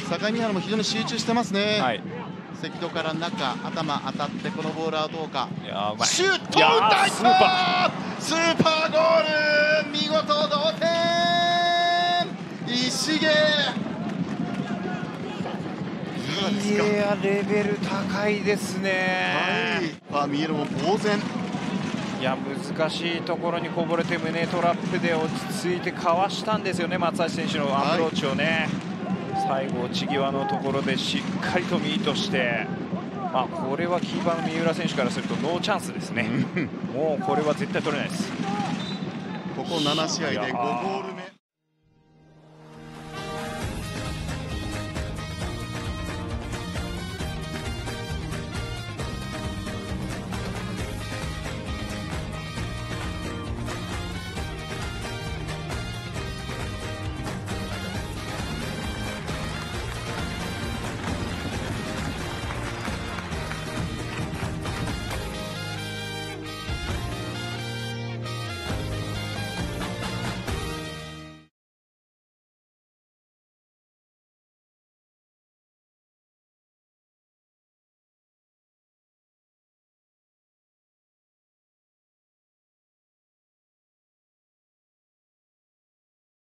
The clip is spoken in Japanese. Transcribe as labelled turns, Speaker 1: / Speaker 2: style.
Speaker 1: 境宮原も非常に集中してますね。
Speaker 2: はい、
Speaker 1: 関戸から中、頭当たってこのボールはどうか。
Speaker 2: いやー、
Speaker 1: シュート打ったスーパーゴール、見事同点。石毛、
Speaker 2: いやレベル高いですね。
Speaker 1: はい、見えるも呆然。
Speaker 2: いや難しいところにこぼれて胸トラップで落ち着いてかわしたんですよね、松橋選手のアプローチをね、最後、内際のところでしっかりとミートして、これはキーパーの三浦選手からするとノーチャンスですね、もうこれは絶対取れないです。
Speaker 1: ここ7試合で5ゴール目。